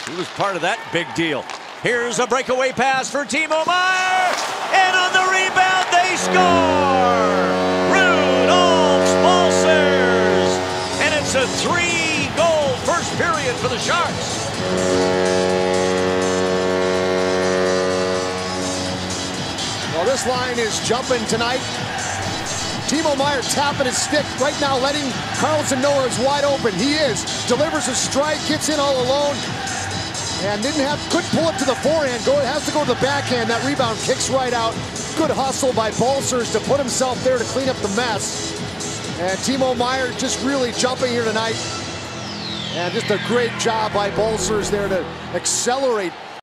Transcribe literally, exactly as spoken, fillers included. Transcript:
He was part of that big deal. Here's a breakaway pass for Timo Meier, and on the rebound they score! Rūdolfs Balcers, and it's a three-goal first period for the Sharks. Well, this line is jumping tonight. Timo Meier tapping his stick right now, letting Carlson know he's wide open. He is. Delivers a strike, gets in all alone, and didn't have, couldn't pull it to the forehand. Go, has to go to the backhand. That rebound kicks right out. Good hustle by Balcers to put himself there to clean up the mess. And Timo Meier just really jumping here tonight. And just a great job by Balcers there to accelerate